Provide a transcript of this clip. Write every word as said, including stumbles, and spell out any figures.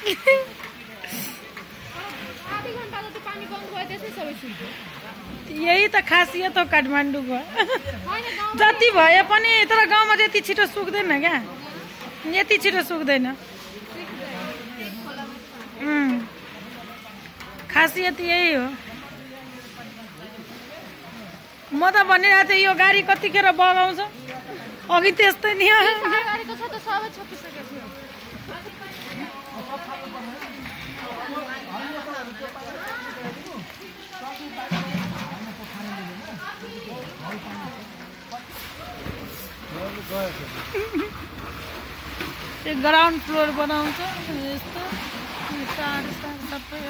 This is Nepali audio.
यही त खासियत हो काठमाडौँको। जति भए पनि तर गाउँमा त्यति छिटो सुक्दैन क्या, यति छिटो सुक्दैन। खासियत यही हो। म त भनिरहेको थिएँ यो गाडी कतिखेर बगाउँछ, अघि त्यस्तै नि। त्यो ग्राउन्ड फ्लोर बनाउँछ यस्तो सबै।